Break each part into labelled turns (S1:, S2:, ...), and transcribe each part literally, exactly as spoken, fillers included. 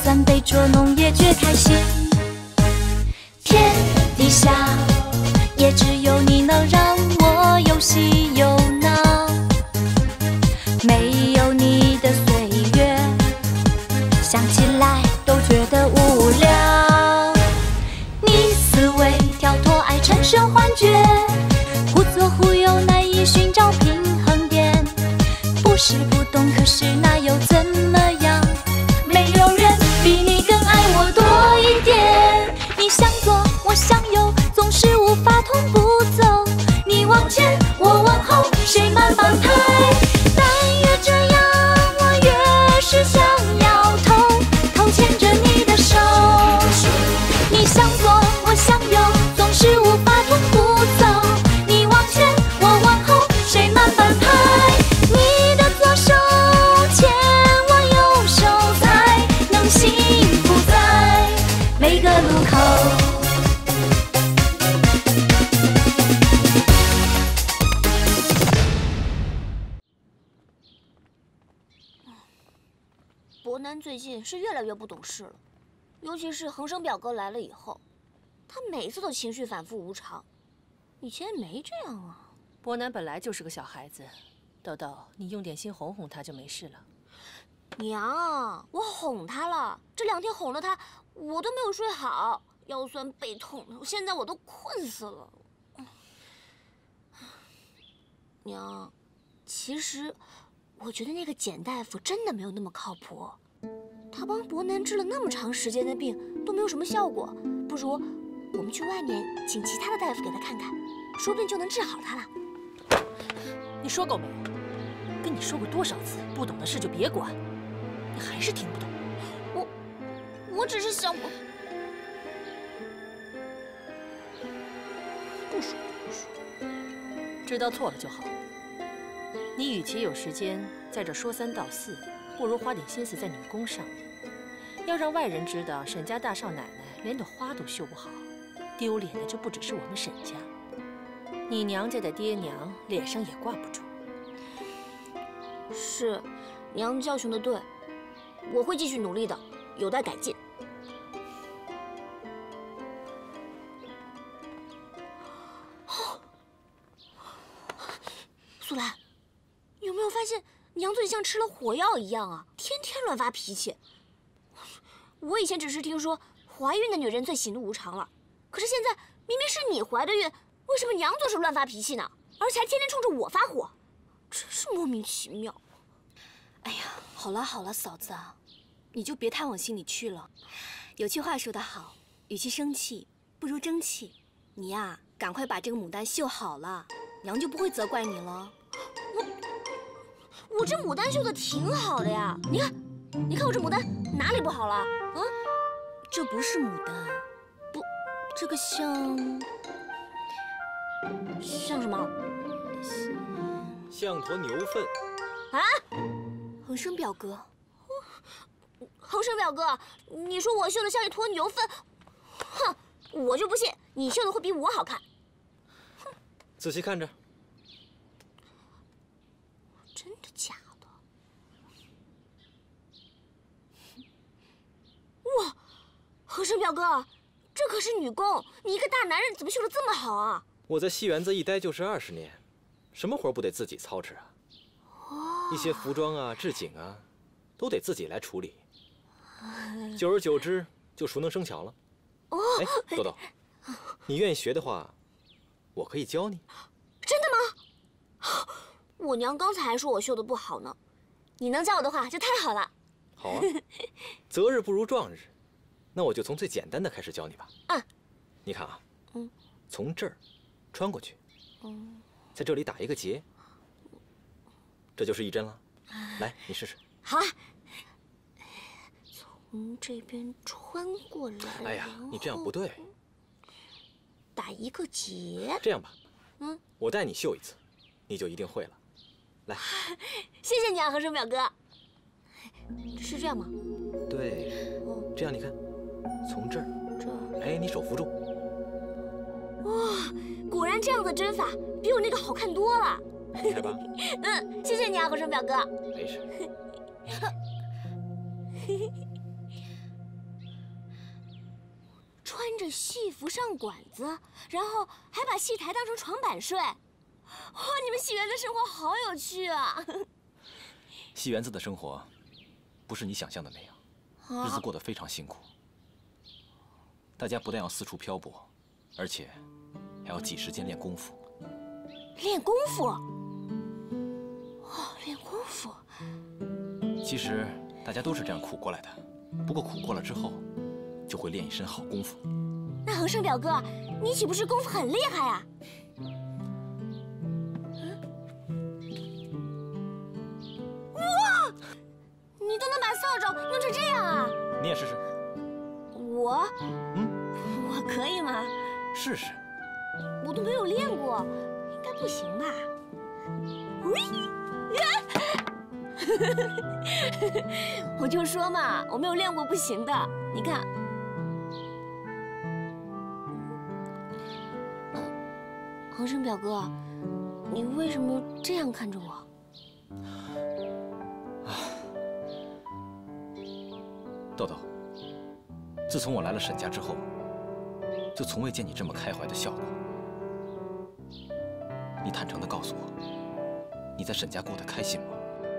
S1: 算被捉弄也觉开心。天底下也只有你能让我有喜有恼，没有你的岁月，想起来都觉得无聊。你思维跳脱，爱产生幻觉，忽左忽右，难以寻找平衡点。不是不懂，可是那又怎么样？没有人比你更爱我多一点。你向左，我向右，总是无法同步走。你往前，我往后，谁慢半拍？但越这样，我越是想要偷偷牵着你的手。你向左，我向右，总是无法同步走。你往前，我往后，谁慢半拍？你的左手牵我右手，才能幸福在每个路口。
S2: 伯南最近是越来越不懂事了，尤其是恒生表哥来了以后，他每次都情绪反复无常，以前也没这样啊。
S3: 伯南本来就是个小孩子，豆豆，你用点心哄哄他就没事了。
S2: 娘，我哄他了，这两天哄了他，我都没有睡好，腰酸背痛的，现在我都困死了。娘，其实我觉得那个简大夫真的没有那么靠谱，他帮伯南治了那么长时间的病都没有什么效果，不如我们去外面请其他的大夫给他看看，说不定就能治好他了。
S3: 你说够没？跟你说过多少次，不懂的事就别管，你还是听不懂。
S2: 我，我只是想我。不说不说，
S3: 知道错了就好。你与其有时间在这说三道四，不如花点心思在女工上面。要让外人知道沈家大少奶奶连朵花都绣不好，丢脸的就不只是我们沈家，你娘家的爹娘脸上也挂不住。
S2: 是，娘教训的对，我会继续努力的，有待改进。苏兰，你有没有发现娘最近像吃了火药一样啊？天天乱发脾气。我以前只是听说怀孕的女人最喜怒无常了，可是现在明明是你怀的孕，为什么娘总是乱发脾气呢？而且还天天冲着我发火，真是莫名其妙。
S4: 哎呀，好了好了，嫂子啊，你就别太往心里去了。有句话说得好，与其生气，不如争气。你呀，赶快把这个牡丹绣好了，娘就不会责怪你了。
S2: 我我这牡丹绣的挺好的呀，你看，你看我这牡丹哪里不好了？啊，
S4: 这不是牡丹，不，这个像
S2: 像什么？
S5: 像坨牛粪。
S2: 啊！
S4: 恒生表哥，
S2: 恒生表哥，你说我绣的像一坨牛粪，哼，我就不信你绣的会比我好看。
S5: 仔细看着。
S2: 真的假的？哇，恒生表哥，这可是女工，你一个大男人怎么绣的这么好啊？
S5: 我在戏园子一待就是二十年，什么活不得自己操持啊？一些服装啊、置景啊，都得自己来处理。久而久之，就熟能生巧了。哎，豆豆，你愿意学的话，我可以教你。
S2: 真的吗？我娘刚才还说我绣的不好呢，你能教我的话就太好了。
S5: 好啊，择日不如撞日，那我就从最简单的开始教你吧。
S2: 嗯，
S5: 你看啊，
S2: 嗯，
S5: 从这儿穿过去，
S2: 嗯，
S5: 在这里打一个结，这就是一针了。来，你试试。
S2: 好啊。从这边穿过来。
S5: 哎呀，你这样不对。
S2: 打一个结。
S5: 这样吧，
S2: 嗯，
S5: 我带你绣一次，你就一定会了。来，
S2: 谢谢你啊，恒生表哥。是这样吗？
S5: 对，这样你看，从这儿，
S2: 这儿，
S5: 哎，你手扶住。
S2: 哇，果然这样的针法比我那个好看多了。
S5: 厉害吧？
S2: 嗯，谢谢你啊，恒生表哥。
S5: 没事。
S2: 穿着戏服上馆子，然后还把戏台当成床板睡。哇，你们戏园子生活好有趣啊！
S5: 戏园子的生活，不是你想象的那样，日子过得非常辛苦。大家不但要四处漂泊，而且还要挤时间练功夫。
S2: 练功夫？哦，练功夫。
S5: 其实大家都是这样苦过来的，不过苦过了之后，就会练一身好功夫。
S2: 那恒生表哥，你岂不是功夫很厉害啊？哇，你都能把扫帚弄成这样啊！
S5: 你也试试。
S2: 我？
S5: 嗯，
S2: 我可以吗？
S5: 试试。
S2: 我都没有练过，应该不行吧？我就说嘛，我没有练过不行的。你看，呃，恒生表哥，你为什么这样看着我？
S5: 豆豆，自从我来了沈家之后，就从未见你这么开怀的笑过。你坦诚地告诉我，你在沈家过得开心吗？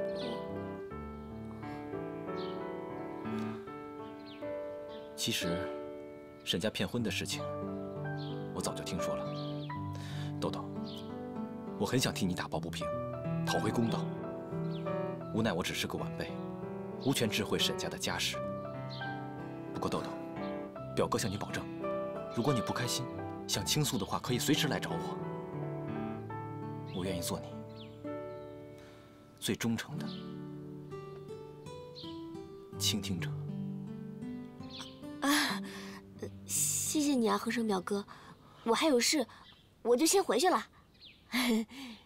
S5: 其实，沈家骗婚的事情，我早就听说了。豆豆，我很想替你打抱不平，讨回公道。无奈我只是个晚辈，无权智慧沈家的家事。不过豆豆，表哥向你保证，如果你不开心，想倾诉的话，可以随时来找我。我愿意做你最忠诚的倾听者。
S2: 啊，谢谢你啊，恒生表哥，我还有事，我就先回去了。
S5: 哎，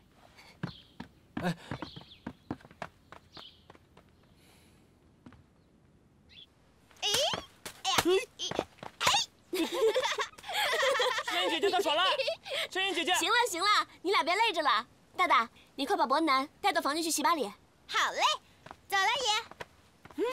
S6: 申妍姐姐她耍赖，申妍姐姐。
S2: 行了行了，你俩别累着了。大大，你快把伯南带到房间去洗把脸。
S7: 好嘞，走了爷。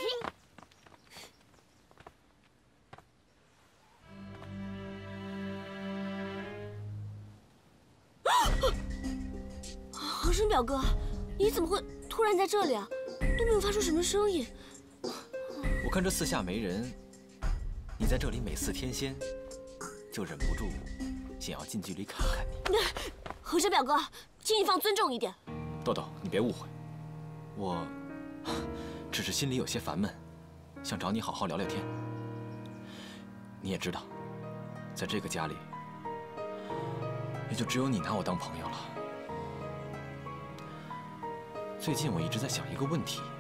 S2: 恒生表哥，你怎么会突然在这里啊？都没有发出什么声音。
S5: 我看这四下没人，你在这里美似天仙，就忍不住想要近距离看看你。
S2: 恒生表哥，请你放尊重一点。
S5: 豆豆，你别误会，我只是心里有些烦闷，想找你好好聊聊天。你也知道，在这个家里，也就只有你拿我当朋友了。最近我一直在想一个问题：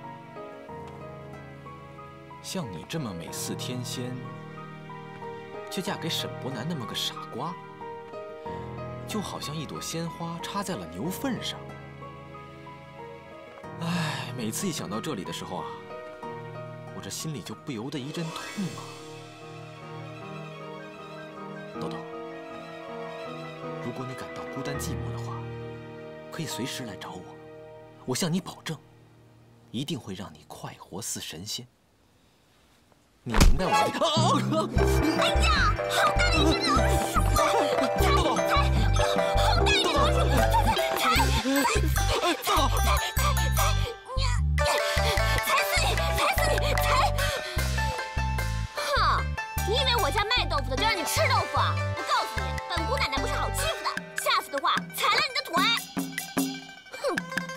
S5: 像你这么美似天仙，却嫁给沈伯南那么个傻瓜，就好像一朵鲜花插在了牛粪上。唉，每次一想到这里的时候啊，我这心里就不由得一阵痛啊。豆豆，如果你感到孤单寂寞的话，可以随时来找我，我向你保证，一定会让你快活似神仙。你明白我的？
S7: 哎呀，好大的一只老鼠啊！才才，好大一只老鼠！才才才才才才死你！才死你！才！
S2: 哼，你以为我家卖豆腐的就让你吃豆腐啊？我告诉你，本姑奶奶不是好欺负的，下次的话踩了你的腿。哼！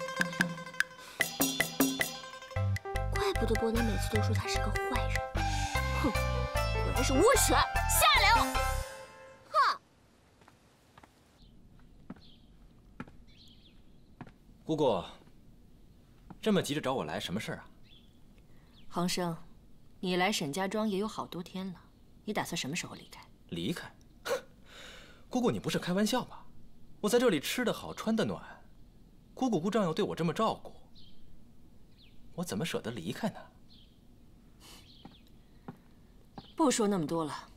S2: 怪不得伯南每次都说他是个坏人。哼，果然是无耻下流！哼！
S5: 姑姑，这么急着找我来，什么事儿啊？
S3: 恒生，你来沈家庄也有好多天了，你打算什么时候离开？
S5: 离开？姑姑，你不是开玩笑吧？我在这里吃得好，穿得暖，姑姑姑丈又对我这么照顾，我怎么舍得离开呢？
S3: 不说那么多了。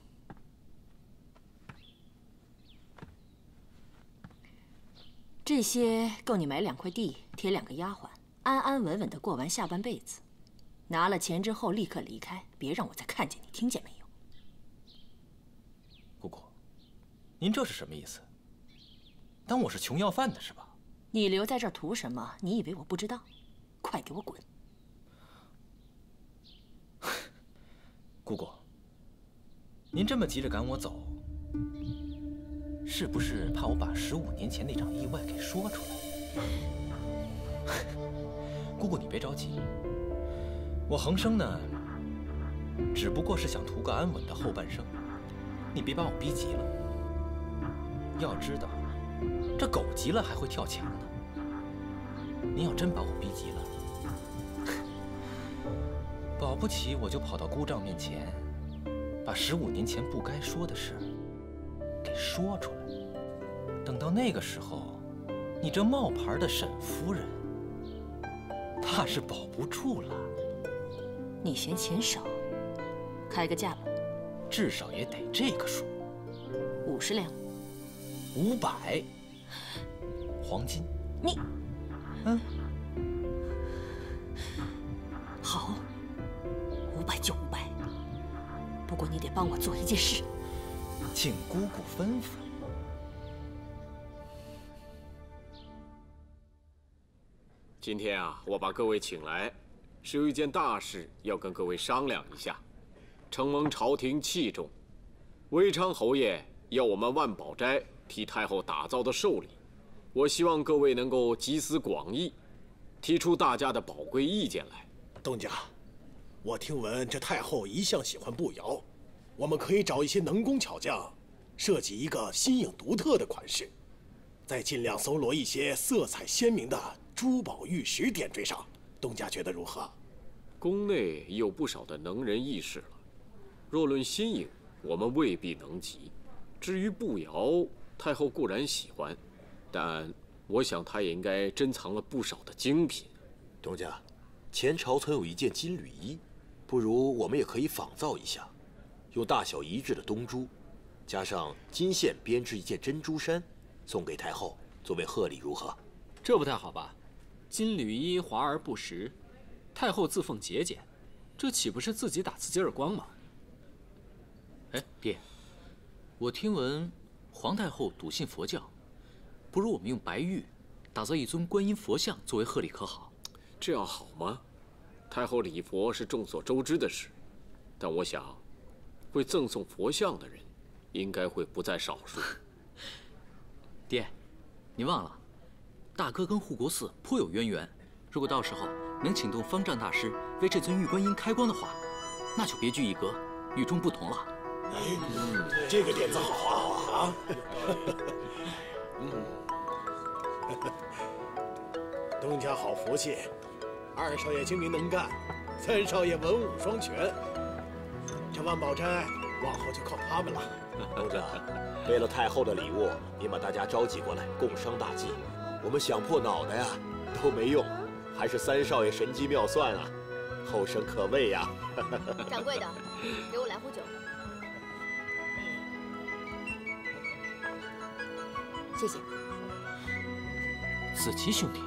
S3: 这些够你买两块地，贴两个丫鬟，安安稳稳的过完下半辈子。拿了钱之后立刻离开，别让我再看见你，听见没有？
S5: 您这是什么意思？当我是穷要饭的是吧？
S3: 你留在这儿图什么？你以为我不知道？快给我滚！
S5: 姑姑，您这么急着赶我走，是不是怕我把十五年前那场意外给说出来？姑姑，你别着急，我恒生呢，只不过是想图个安稳的后半生，你别把我逼急了。要知道，这狗急了还会跳墙呢。您要真把我逼急了，保不齐我就跑到姑丈面前，把十五年前不该说的事给说出来。等到那个时候，你这冒牌的沈夫人，怕是保不住了。
S3: 你嫌钱少，开个价吧，
S5: 至少也得这个数。
S3: 五十两。
S5: 五百。黄金。
S3: 你。
S5: 嗯。
S3: 好。五百就五百。不过你得帮我做一件事。
S5: 请姑姑吩咐。
S8: 今天啊，我把各位请来，是有一件大事要跟各位商量一下。承蒙朝廷器重，威昌侯爷要我们万宝斋替太后打造的寿礼，我希望各位能够集思广益，提出大家的宝贵意见来。
S9: 东家，我听闻这太后一向喜欢步摇，我们可以找一些能工巧匠，设计一个新颖独特的款式，再尽量搜罗一些色彩鲜明的珠宝玉石点缀上。东家觉得如何？
S8: 宫内已有不少的能人异士了，若论新颖，我们未必能及。至于步摇，太后固然喜欢，但我想她也应该珍藏了不少的精品。
S10: 东家，前朝曾有一件金缕衣，不如我们也可以仿造一下，用大小一致的东珠，加上金线编织一件珍珠衫，送给太后作为贺礼，如何？
S6: 这不太好吧？金缕衣华而不实，太后自奉节俭，这岂不是自己打自己耳光吗？
S11: 哎，爹，我听闻皇太后笃信佛教，不如我们用白玉打造一尊观音佛像作为贺礼，可好？
S8: 这样好吗？太后礼佛是众所周知的事，但我想，会赠送佛像的人，应该会不在少数。
S11: 爹，你忘了，大哥跟护国寺颇有渊源。如果到时候能请动方丈大师为这尊玉观音开光的话，那就别具一格，与众不同了。
S9: 哎，这个点子好啊！啊，东家好福气，二少爷精明能干，三少爷文武双全，这万宝斋往后就靠他们了。
S10: 东家，为了太后的礼物，您把大家召集过来，共商大计。我们想破脑袋呀，都没用，还是三少爷神机妙算啊，后生可畏呀！
S4: 掌柜的，给我来壶酒。谢谢。
S11: 子琪兄弟，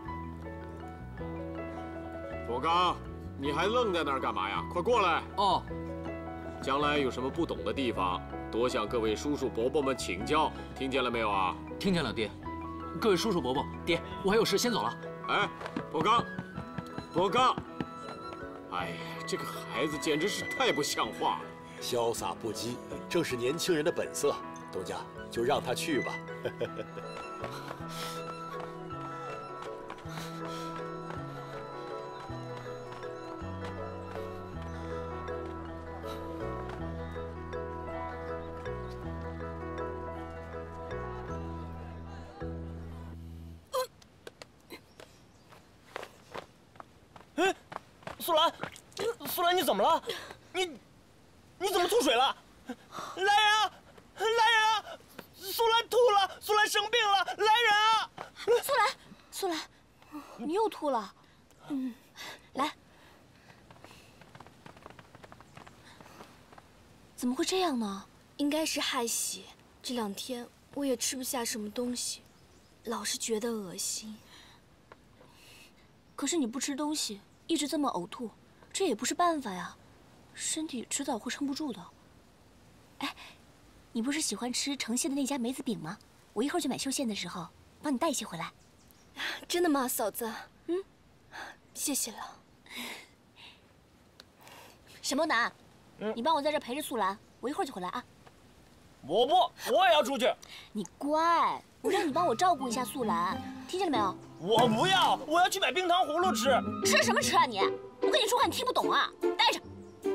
S8: 佛刚，你还愣在那儿干嘛呀？快过来！
S11: 哦。
S8: 将来有什么不懂的地方，多向各位叔叔伯伯们请教，听见了没有啊？
S11: 听见了，爹。各位叔叔伯伯，爹，我还有事先走了。
S8: 哎，佛刚，佛刚，哎呀，这个孩子简直是太不像话了。
S10: 潇洒不羁，正是年轻人的本色。东家，就让他去吧。
S6: 哎，苏兰，苏兰，你怎么了？你，你怎么吐水了？来人啊！来人啊！苏兰吐了，苏兰生病了，来人啊！
S2: 苏兰，苏兰，你又吐了。嗯，来。怎么会这样呢？
S4: 应该是害喜。这两天我也吃不下什么东西，老是觉得恶心。
S2: 可是你不吃东西，一直这么呕吐，这也不是办法呀，身体迟早会撑不住的。哎， 你不是喜欢吃城县的那家梅子饼吗？我一会儿去买绣线的时候，帮你带一些回来。
S4: 真的吗，嫂子？
S2: 嗯，
S4: 谢谢了。
S2: 沈波南，
S6: 嗯，
S2: 你帮我在这陪着素兰，我一会儿就回来啊。
S6: 我不，我也要出去。
S2: 你乖，我让你帮我照顾一下素兰，听见了没有？
S6: 我不要，我要去买冰糖葫芦吃。
S2: 吃什么吃啊你？我跟你说话你听不懂啊？待着。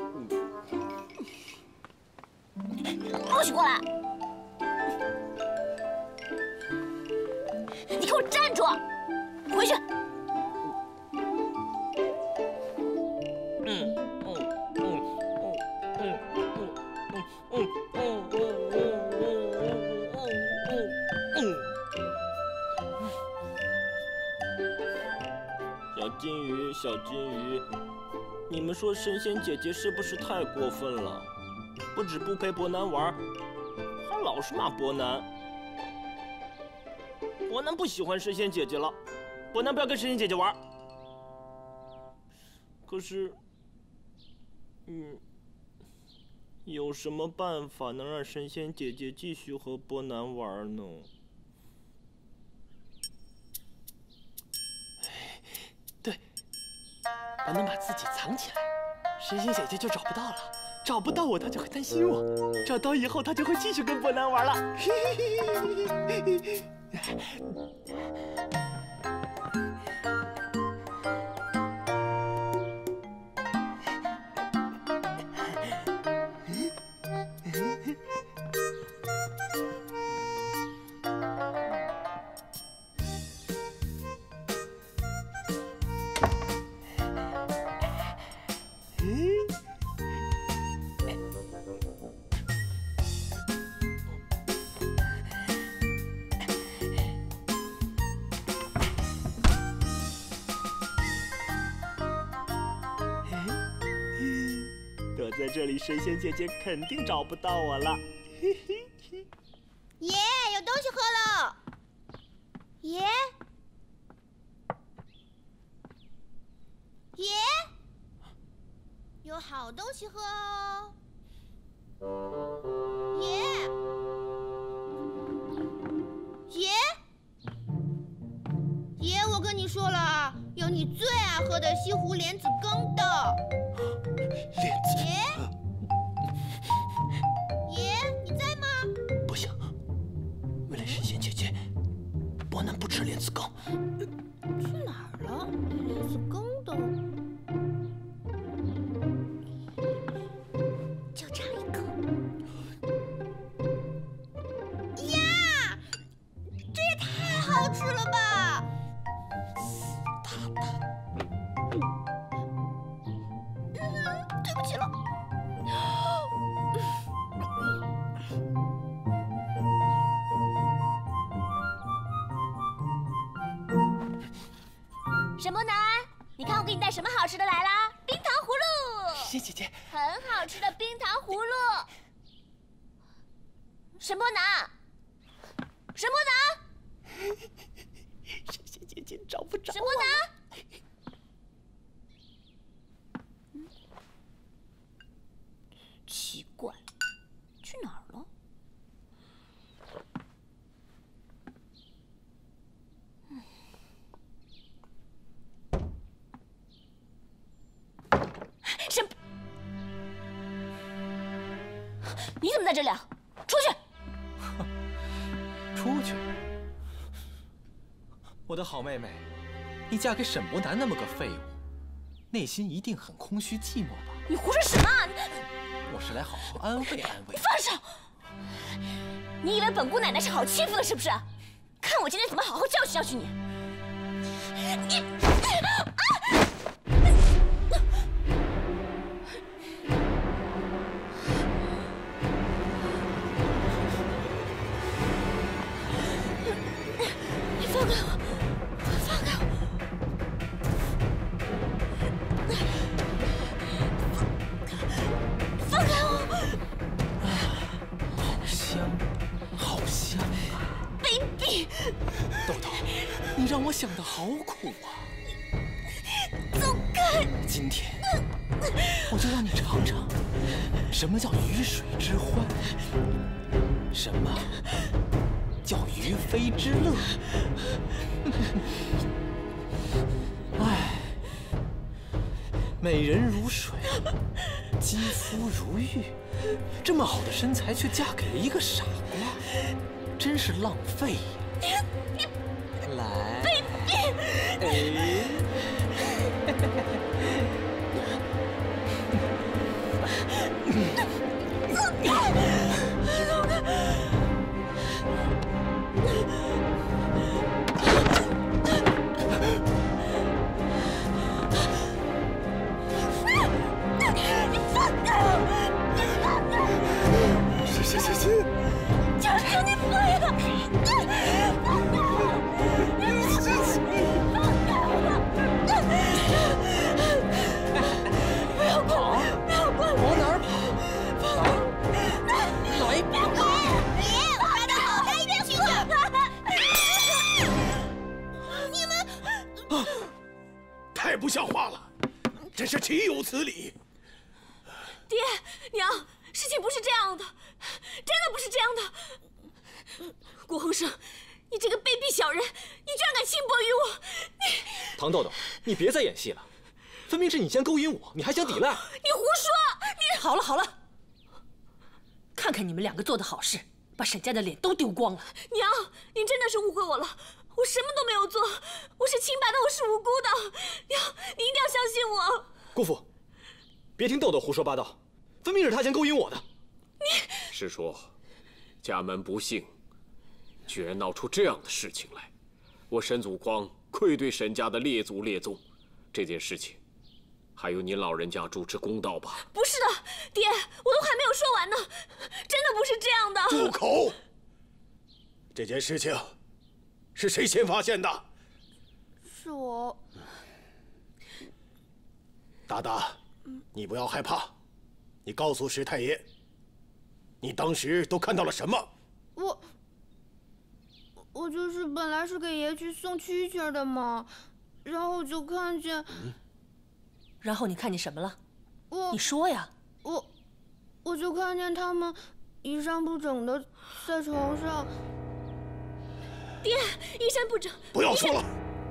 S2: 不许过来！你给我站住！回去。
S6: 嗯嗯嗯嗯嗯嗯嗯嗯嗯嗯。小金鱼，小金鱼，你们说神仙姐姐是不是太过分了？不止不陪伯南玩，还老是骂伯南。伯南不喜欢神仙姐姐了，伯南不要跟神仙姐姐玩。可是，嗯，有什么办法能让神仙姐姐继续和伯南玩呢？
S12: 对，伯南把自己藏起来，神仙姐姐就找不到了。找不到我，他就会担心我；找到以后，他就会继续跟伯南玩了。嘿嘿嘿嘿嘿。躲在这里，神仙姐姐肯定找不到我了。嘿嘿嘿。
S7: 爷，有东西喝了。爷，爷，有好东西喝哦。爷，爷，爷，我跟你说了啊，有你最爱喝的西湖莲子羹的。
S12: 莲子。
S7: 爷，爷，你在吗？
S12: 不行，为了神仙姐姐，伯南不吃莲子羹。
S7: 去哪儿了？莲子羹的。
S2: 就尝一口。
S7: 呀，这也太好吃了吧！对不起了。
S2: 沈波南，你看我给你带什么好吃的来啦？冰糖葫芦。
S12: 谢姐姐。
S2: 很好吃的冰糖葫芦。沈波南，沈波南，
S12: 神仙姐姐找不着。
S2: 沈波南。奇怪，去哪儿了？沈，你怎么在这里啊？出去！
S12: 出去！我的好妹妹，你嫁给沈伯南那么个废物，内心一定很空虚寂寞吧？
S2: 你胡说什么？
S12: 我是来好好安慰安慰。
S2: 你放手！你以为本姑奶奶是好欺负的，是不是？看我今天怎么好好教训教训你！你啊！你放开我！放开我！放开我！
S12: 好香，好香啊
S2: ，baby！
S12: 豆豆，你让我想的好苦啊！
S2: 走开！
S12: 今天我就让你尝尝什么叫鱼水之欢。 什么叫于妃之乐？唉，美人如水，肌肤如玉，这么好的身材却嫁给了一个傻瓜，真是浪费呀！来，哎。
S9: 是是是是，
S7: 求求你不要！放开我！不要跑！不要管我！
S12: 往哪儿跑？来！
S7: 别跑！别！我爬得好，还一边去！你们
S9: 太不像话了，真是岂有此理！
S2: 爹娘，事情不是这样的，真的不是这样的。顾恒生，你这个卑鄙小人，你居然敢轻薄于我！你
S5: 唐豆豆，你别再演戏了，分明是你先勾引我，你还想抵赖？
S2: 你胡说！你
S3: 好了好了，看看你们两个做的好事，把沈家的脸都丢光了。
S2: 娘，您真的是误会我了，我什么都没有做，我是清白的，我是无辜的。娘，你一定要相信我。
S5: 姑父，别听豆豆胡说八道，分明是他先勾引我的。
S2: 你
S8: 是说，家门不幸，居然闹出这样的事情来，我沈祖匡愧对沈家的列祖列宗。这件事情，还由您老人家主持公道吧。
S2: 不是的，爹，我都还没有说完呢，真的不是这样的。
S9: 住口！这件事情是谁先发现的？
S7: 是我。
S9: 达达，你不要害怕，你告诉石太爷，你当时都看到了什么？
S7: 我，我就是本来是给爷去送蛐蛐的嘛，然后就看见。
S3: 嗯、然后你看见什么了？
S7: 我，
S3: 你说呀。
S7: 我，我就看见他们衣衫不整的在床上。
S2: 爹，衣衫不整。
S9: 不要说了。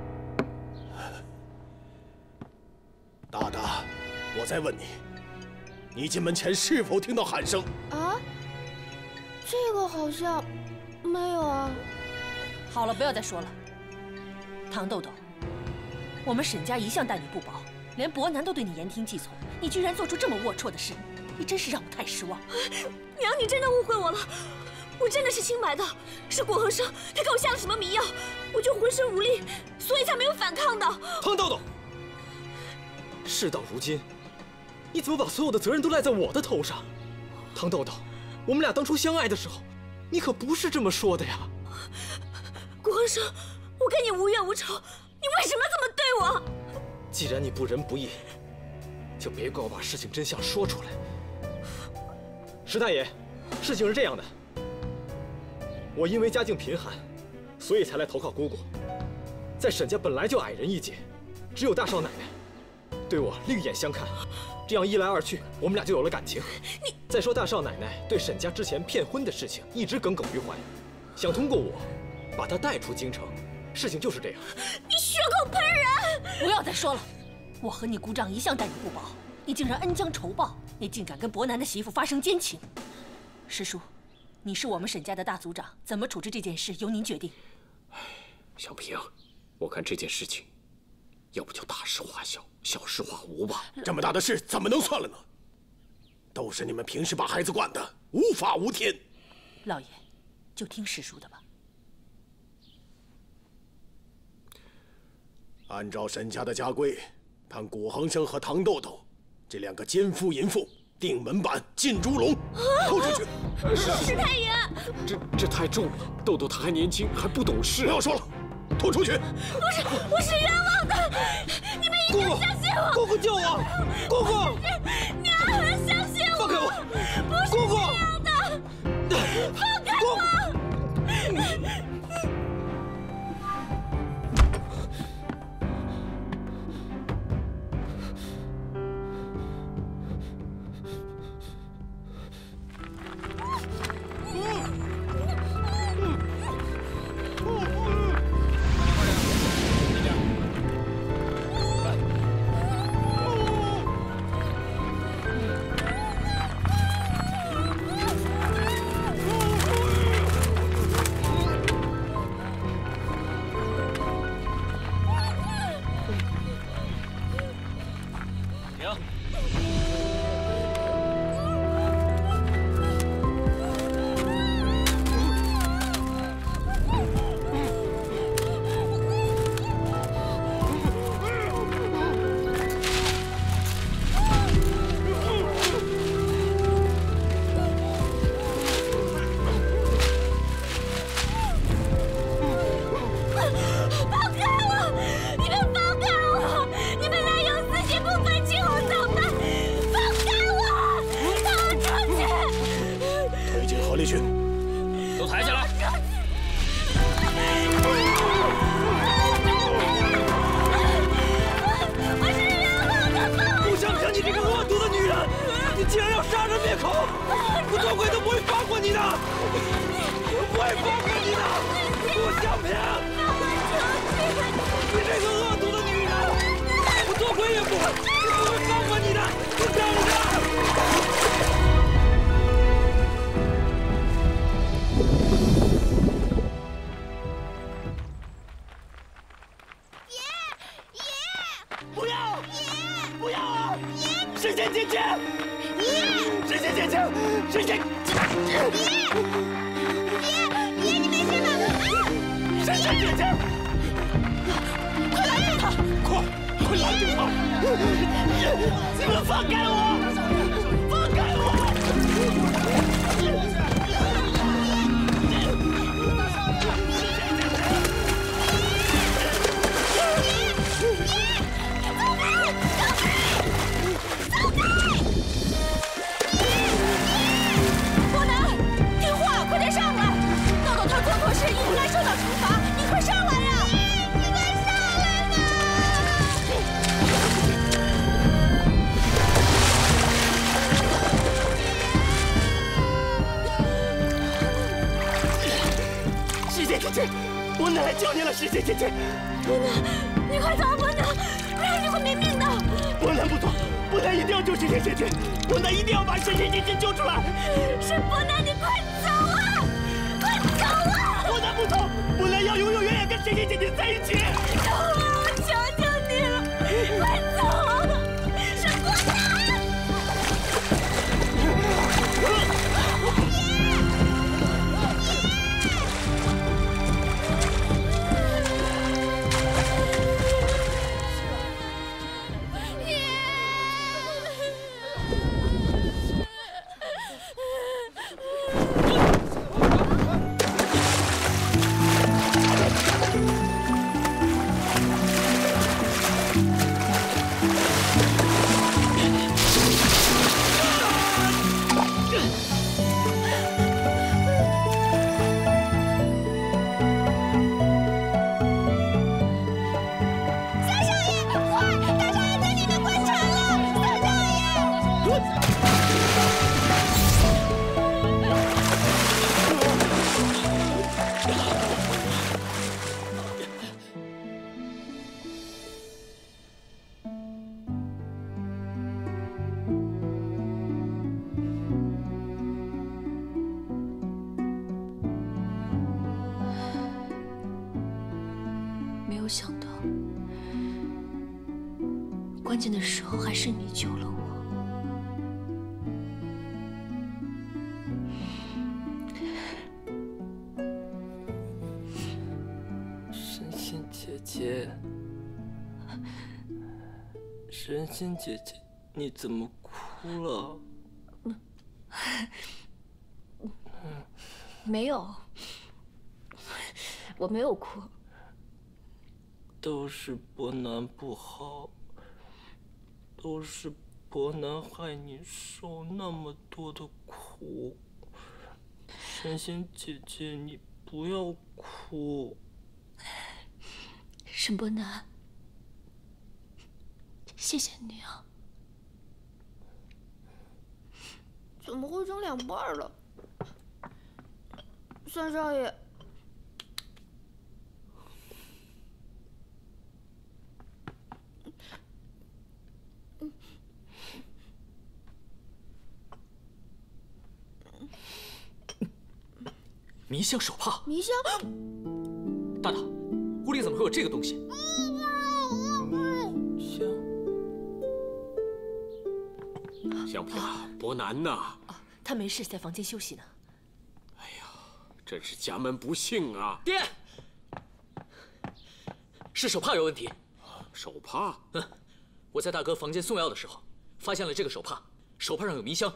S9: 达达，我再问你，你进门前是否听到喊声？
S7: 啊？这个好像没有啊。
S3: 好了，不要再说了。唐豆豆，我们沈家一向待你不薄，连伯南都对你言听计从，你居然做出这么龌龊的事，你真是让我太失望。
S2: 娘，你真的误会我了，我真的是清白的，是顾恒生他给我下了什么迷药，我就浑身无力，所以才没有反抗的。
S5: 唐豆豆。事到如今，你怎么把所有的责任都赖在我的头上？唐豆豆，我们俩当初相爱的时候，你可不是这么说的呀。
S2: 顾恒生，我跟你无怨无仇，你为什么这么对我？
S5: 既然你不仁不义，就别怪我把事情真相说出来。石太爷，事情是这样的，我因为家境贫寒，所以才来投靠姑姑。在沈家本来就矮人一截，只有大少奶奶对我另眼相看，这样一来二去，我们俩就有了感情。你再说大少奶奶对沈家之前骗婚的事情一直耿耿于怀，想通过我把她带出京城。事情就是这样。
S2: 你血口喷人！
S3: 不要再说了，我和你姑丈一向待你不薄，你竟然恩将仇报，你竟敢跟伯南的媳妇发生奸情。师叔，你是我们沈家的大族长，怎么处置这件事由您决定。
S8: 小平，我看这件事情，要不就大事化小，小事化无吧。
S9: 这么大的事怎么能算了呢？都是你们平时把孩子惯的无法无天。
S3: 老爷，就听师叔的吧。
S9: 按照沈家的家规，判古恒生和唐豆豆这两个奸夫淫妇定门板、进猪笼，拖出去。
S2: 石太爷，
S8: 这这太重了，豆豆他还年轻，还不懂事。
S9: 不要说了，拖出去。
S2: 不是，我是冤枉的，你们一定要相信我。
S12: 姑姑救我！姑姑，
S2: 娘，相信我。
S12: 放开我！
S2: 不是这样的，放开我！
S9: 立勋，
S5: 都抬起来！
S6: 不想想你这个恶毒的女人，你竟然要杀人灭口！我做鬼都不会放过你的，我不会放过你的！陆小平，你这个恶毒的女人，我做鬼也不会，也不会放过你的！你等着！ 神仙姐姐，爷！神仙姐姐，神仙爷！爷爷，你没事吧？神仙姐姐，快拦住他！快，快拦住他！你们放开我！放开我！ 伯南来救你了，师姐姐姐。
S7: 伯南，你快走，伯南，不然你会没命的。
S6: 伯南不走，伯南一定要救师姐姐姐，伯南一定要把师姐姐姐救出来。
S7: 是伯南，你快走啊！快走啊！
S6: 伯南不走，伯南要永永远远跟师姐姐姐在一起。
S7: 走啊！我求求你了，快走啊！是伯南。
S1: 想到，关键的时候还是你救了我。
S12: 神仙姐姐，神仙姐姐，你怎么哭了？
S1: 没有，我没有哭。
S12: 都是伯南不好，都是伯南害你受那么多的苦。神仙姐姐，你不要哭。
S1: 沈伯南，谢谢你啊！
S2: 怎么会成两半了？三少爷。
S11: 迷香手帕，
S2: 迷香，
S11: 大大，屋里怎么会有这个东西？
S12: 迷
S8: 香，香平，伯南呐，
S3: 啊，他没事，在房间休息呢。
S8: 哎呀，真是家门不幸啊！
S11: 爹，是手帕有问题。
S8: 手帕？
S11: 嗯，我在大哥房间送药的时候，发现了这个手帕，手帕上有迷香。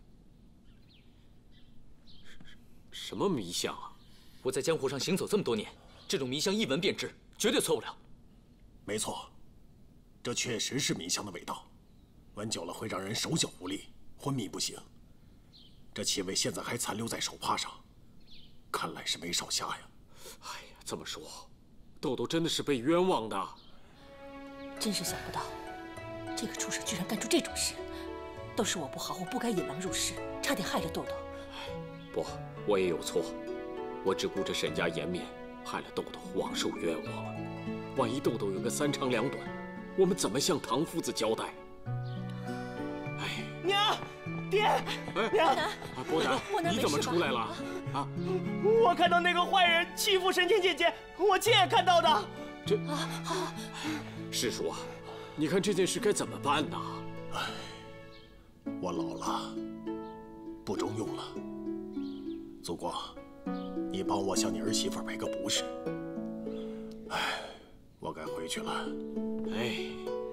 S8: 什么迷香啊！
S11: 我在江湖上行走这么多年，这种迷香一闻便知，绝对错不了。
S9: 没错，这确实是迷香的味道，闻久了会让人手脚无力、昏迷不醒。 这气味现在还残留在手帕上，看来是没少下呀。
S8: 哎呀，这么说，豆豆真的是被冤枉的。
S3: 真是想不到，这个畜生居然干出这种事。都是我不好，我不该引狼入室，差点害了豆豆。
S8: 不，我也有错，我只顾着沈家颜面，害了豆豆，枉受冤枉。万一豆豆有个三长两短，我们怎么向唐夫子交代？哎，
S6: 娘，爹，
S8: 哎，
S6: 娘，
S8: 啊，伯南，你怎么出来了？啊，
S6: 我看到那个坏人欺负神仙姐姐，我亲眼看到的。
S8: 这啊，好，师叔啊，你看这件事该怎么办呢？
S9: 哎，我老了，不中用了。祖光，你帮我向你儿媳妇赔个不是。哎，我该回去了。
S8: 哎，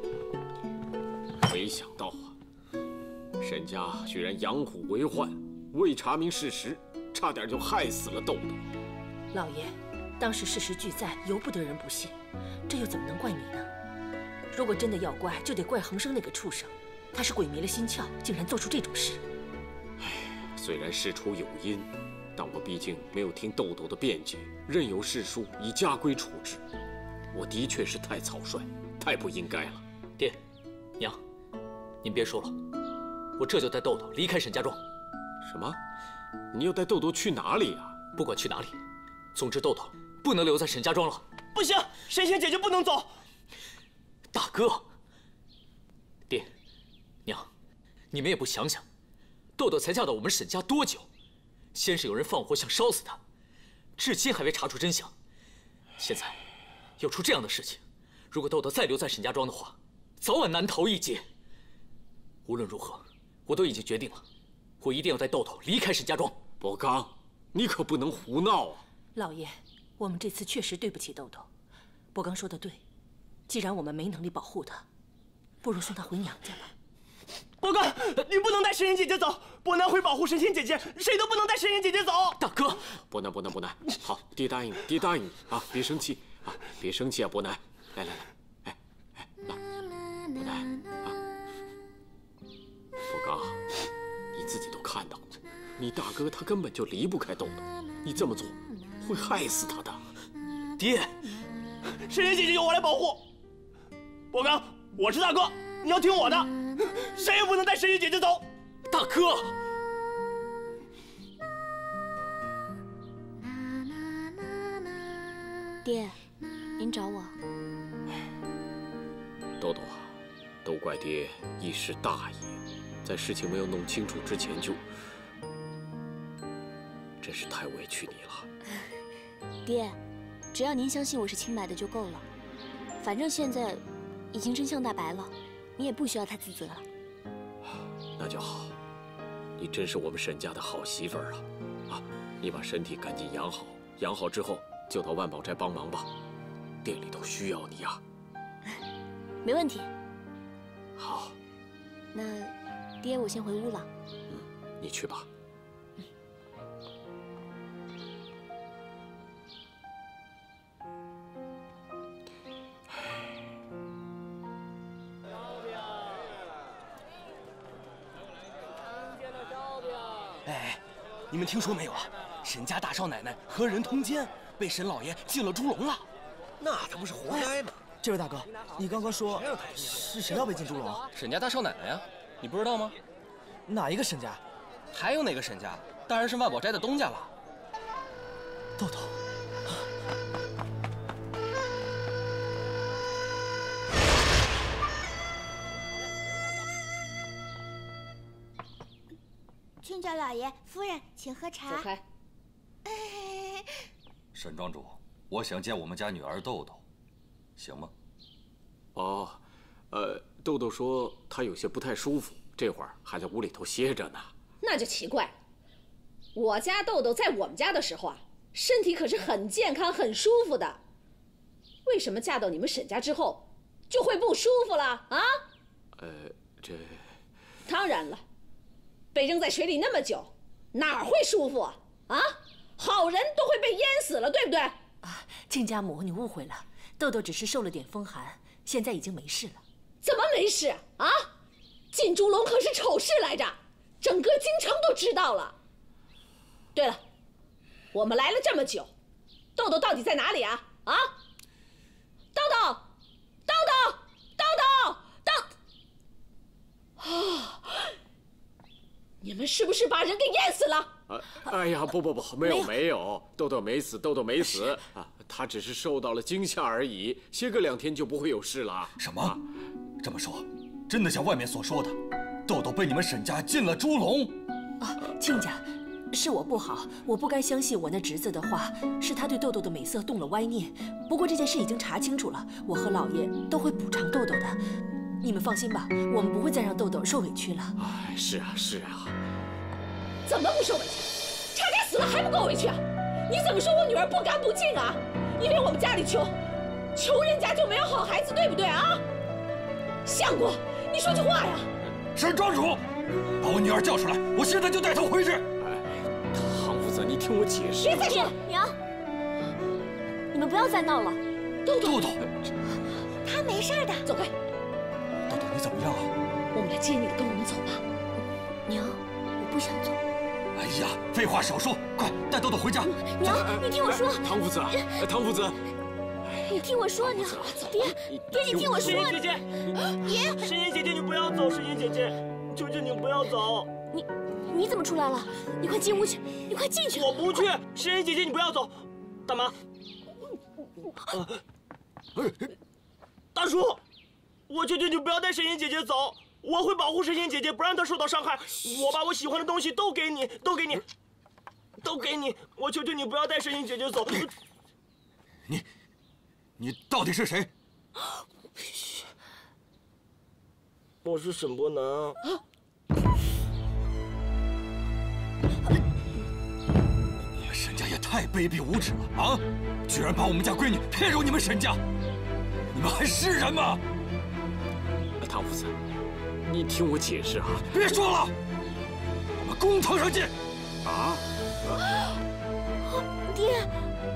S8: 没想到啊，沈家居然养虎为患，未查明事实，差点就害死了豆豆。
S3: 老爷，当时事实俱在，由不得人不信，这又怎么能怪你呢？如果真的要怪，就得怪恒生那个畜生，他是鬼迷了心窍，竟然做出这种事。
S8: 哎，虽然事出有因，但我毕竟没有听豆豆的辩解，任由世叔以家规处置。我的确是太草率，太不应该了。
S11: 爹，娘，您别说了，我这就带豆豆离开沈家庄。
S8: 什么？你要带豆豆去哪里啊？
S11: 不管去哪里，总之豆豆不能留在沈家庄了。
S6: 不行，神仙姐姐不能走。
S11: 大哥，爹，娘，你们也不想想，豆豆才嫁到我们沈家多久？先是有人放火想烧死她，至今还未查出真相。现在又出这样的事情，如果豆豆再留在沈家庄的话，早晚难逃一劫。无论如何，我都已经决定了，我一定要带豆豆离开沈家庄。
S8: 伯刚，你可不能胡闹啊！
S3: 老爷，我们这次确实对不起豆豆。伯刚说的对，既然我们没能力保护她，不如送她回娘家吧。
S6: 伯刚，你不能带神仙姐姐走，伯南会保护神仙姐姐，谁都不能带神仙姐姐走。
S11: 大哥，
S8: 伯南，伯南，伯南，好，爹答应你，爹答应你啊！别生气啊，别生气啊，伯南，来来来，哎哎，来，伯南啊，伯刚，你自己都看到了，你大哥他根本就离不开豆豆，你这么做会害死他的。
S11: 爹，
S6: 神仙姐姐由我来保护。伯刚，我是大哥，你要听我的，谁也不能带神仙姐姐走。
S11: 大哥，
S2: 爹，您找我？
S8: 豆豆啊，都怪爹一时大意，在事情没有弄清楚之前就，真是太委屈你了。
S2: 爹，只要您相信我是清白的就够了。反正现在已经真相大白了，你也不需要太自责了。
S8: 那就好，你真是我们沈家的好媳妇儿啊！啊，你把身体赶紧养好，养好之后就到万宝斋帮忙吧，店里头需要你啊。
S2: 没问题。
S8: 好，
S2: 那爹，我先回屋了。
S8: 嗯，你去吧。
S12: 哎，你们听说没有啊？沈家大少奶奶和人通奸，被沈老爷进了猪笼了。
S10: 那他不是活该吗？
S12: 这位大哥，你刚刚说是谁要被进猪笼？
S13: 沈家大少奶奶呀，你不知道吗？
S12: 哪一个沈家？
S13: 还有哪个沈家？当然是万宝斋的东家了。
S12: 豆豆。
S7: 郡教老爷，夫人，请喝茶。
S14: 走开。沈庄主，我想见我们家女儿豆豆，行吗？
S8: 哦，呃，豆豆说她有些不太舒服，这会儿还在屋里头歇着呢。
S14: 那就奇怪了，我家豆豆在我们家的时候啊，身体可是很健康、很舒服的，为什么嫁到你们沈家之后就会不舒服了啊？
S8: 呃，这……
S14: 当然了。被扔在水里那么久，哪儿会舒服啊？啊，好人都会被淹死了，对不对？
S3: 啊，亲家母，你误会了，豆豆只是受了点风寒，现在已经没事了。
S14: 怎么没事啊？进猪笼可是丑事来着，整个京城都知道了。对了，我们来了这么久，豆豆到底在哪里啊？啊？豆豆，豆豆，豆豆，豆……啊！你们是不是把人给淹死了？
S8: 啊，哎呀，不不不，没有没有，豆豆没死，豆豆没死啊，他只是受到了惊吓而已，歇个两天就不会有事了。
S15: 什么？啊、这么说，真的像外面所说的，豆豆被你们沈家进了猪笼？
S3: 啊，亲家，是我不好，我不该相信我那侄子的话，是他对豆豆的美色动了歪念。不过这件事已经查清楚了，我和老爷都会补偿豆豆的。你们放心吧，我们不会再让豆豆受委屈了。
S8: 哎，是啊是啊。
S14: 怎么不受委屈？差点死了还不够委屈啊！你怎么说我女儿不干不净啊？因为我们家里穷，穷人家就没有好孩子，对不对啊？相公，你说句话呀！
S15: 沈庄主，把我女儿叫出来，我现在就带她回去。
S8: 哎，唐夫子，你听我解释。
S2: 别再说，娘，你们不要再闹了。
S14: 豆豆，
S15: 豆豆，
S2: 他没事的。
S14: 走开。
S15: 豆豆，你怎么样啊？
S14: 我们来接你的，跟我们走吧。
S2: 娘，我不想走。
S15: 哎呀，废话少说，快带豆豆回家。
S2: 娘，你听我说。
S8: 唐夫子，唐夫子，
S2: 你听我说，娘，爹，爹，你听我说。
S6: 沈烟姐姐，
S2: 爷，
S6: 沈烟姐姐，你不要走，沈烟姐姐，求求你不要走。
S2: 你，你怎么出来了？你快进屋去，你快进去。
S6: 我不去，沈烟姐姐，你不要走。大妈，大叔，我求求你不要带沈烟姐姐走。我会保护沈烟姐姐，不让她受到伤害。我把我喜欢的东西都给你，都给你，都给你。我求求你不要带沈烟姐姐走。
S15: 你，你到底是谁？
S6: 我是沈伯南。
S15: 你们沈家也太卑鄙无耻了啊！居然把我们家闺女骗入你们沈家，你们还是人吗？
S8: 唐夫子。你听我解释啊！
S15: 别说了，我们公堂上见。
S8: 啊！
S2: 爹，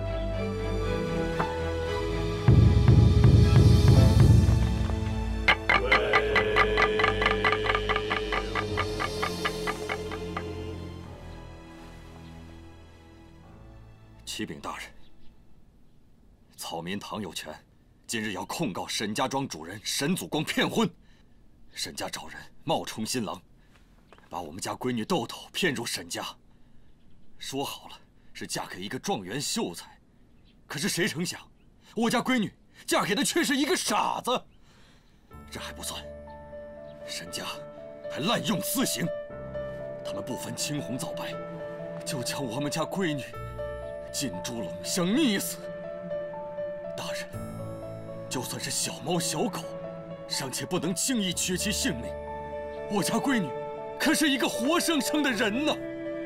S15: 启禀大人，草民唐有权今日要控告沈家庄主人沈祖光骗婚。沈家找人冒充新郎，把我们家闺女豆豆骗入沈家，说好了是嫁给一个状元秀才，可是谁成想，我家闺女嫁给的却是一个傻子。这还不算，沈家还滥用私刑，他们不分青红皂白，就将我们家闺女进猪笼，想溺死。大人，就算是小猫小狗，尚且不能轻易取其性命，我家闺女可是一个活生生的人呢！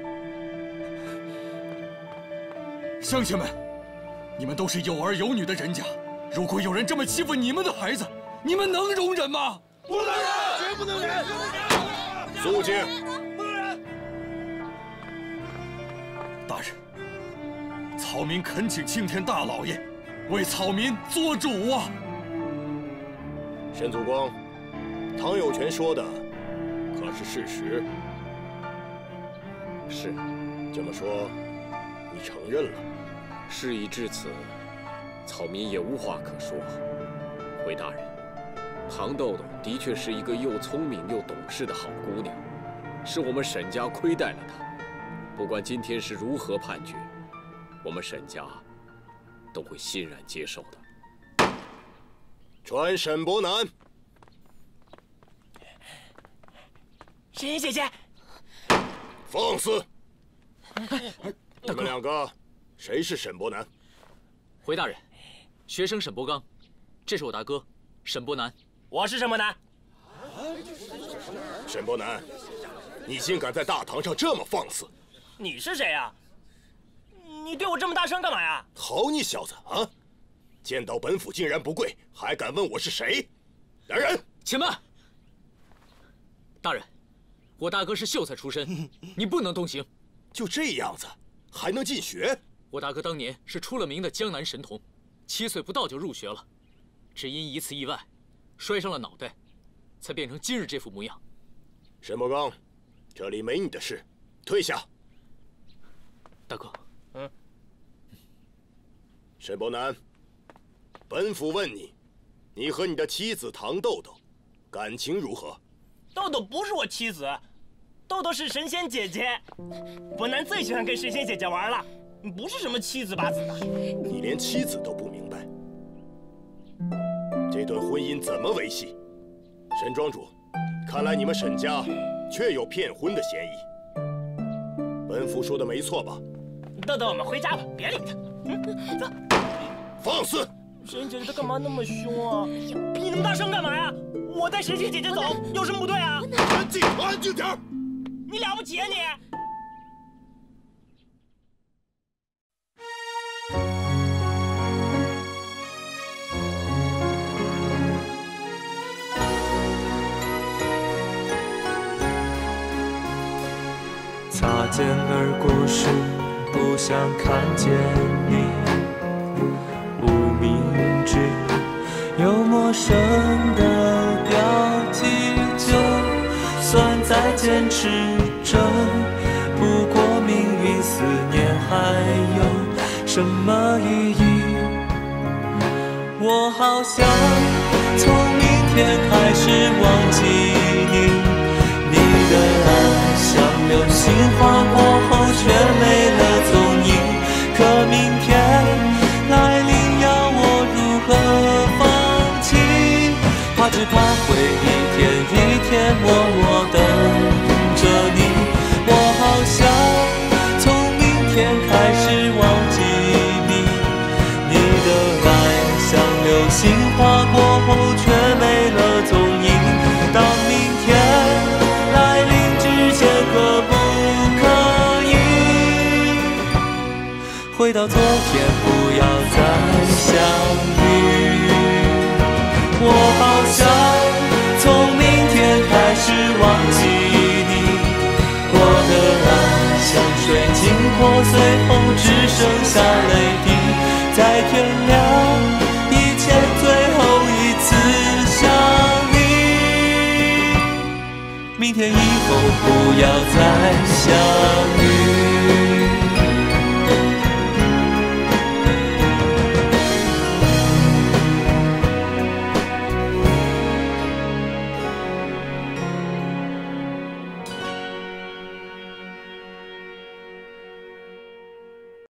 S15: 乡亲们，你们都是有儿有女的人家，如果有人这么欺负你们的孩子，你们能容忍吗？
S9: 不能忍，绝不能忍！
S10: 肃静！
S9: 不能忍！
S15: 大人，草民恳请青天大老爷为草民做主啊！
S10: 沈祖光，唐有权说的可是事实？
S8: 是。
S10: 这么说，你承认了？
S8: 事已至此，草民也无话可说。回大人，唐豆豆的确是一个又聪明又懂事的好姑娘，是我们沈家亏待了她。不管今天是如何判决，我们沈家都会欣然接受的。
S10: 传沈伯南。
S6: 沈烟姐姐，
S10: 放肆！你们两个，谁是沈伯南？
S11: 回大人，学生沈伯刚，这是我大哥沈伯南。
S6: 我是沈伯南。
S10: 沈伯南，你竟敢在大堂上这么放肆！
S6: 你是谁呀？你对我这么大声干嘛呀？
S10: 好你小子啊！见到本府竟然不跪，还敢问我是谁？来人，
S11: 且慢！大人，我大哥是秀才出身，你不能动刑。
S10: 就这样子，还能进学？
S11: 我大哥当年是出了名的江南神童，七岁不到就入学了，只因一次意外，摔伤了脑袋，才变成今日这副模样。
S10: 沈伯刚，这里没你的事，
S9: 退下。
S12: 大哥，
S6: 嗯。
S9: 沈伯南，本府问你，你和你的妻子唐豆豆，感情如何？
S6: 豆豆不是我妻子，豆豆是神仙姐姐。伯南最喜欢跟神仙姐姐玩了，不是什么七子八子的。
S9: 你连妻子都不明白，这段婚姻怎么维系？沈庄主，看来你们沈家确有骗婚的嫌疑。本府说的没错吧？
S6: 豆豆，我们回家吧，别理他。嗯，走。
S9: 放肆！
S6: 神仙姐姐她干嘛那么凶啊？你那么大声干嘛呀？我带神仙姐姐走有什么不对啊？
S9: 安静，安静点！
S6: 你了不起啊你！
S16: 擦肩而过时，不想看见你。无名指有陌生的标记，就算再坚持着，不过命运思念还有什么意义？我好想从明天开始忘记你。你的爱像流星划过后却没了踪影，可明天来临要我如何放弃？怕只怕会一天一天默默等着你。我好想从明天开始忘记你，你的爱像流星划过后却没了踪影。当明天来临之前，可不可以回到昨天，不要再相遇？我好想从明天开始忘记你，我的爱像水晶破碎后只剩下泪滴，在天亮以前最后一次想你。明天以后不要再想